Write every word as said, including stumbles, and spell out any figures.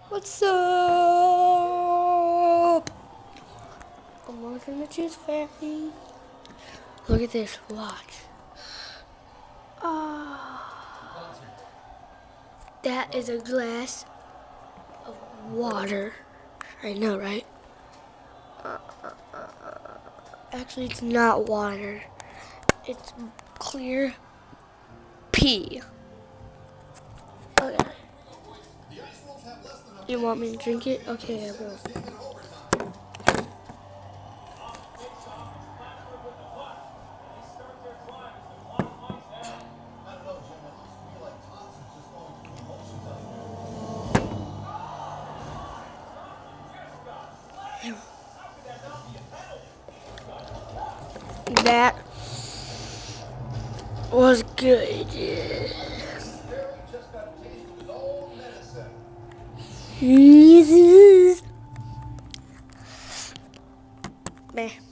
What's up? I'm watching the Cheese Fairy. Look at this, watch. Ah, that is a glass of water. I know, right? Actually, it's not water. It's clear pee. Okay. You want me to drink it? Okay, I will. That was good. Jesus. Meh.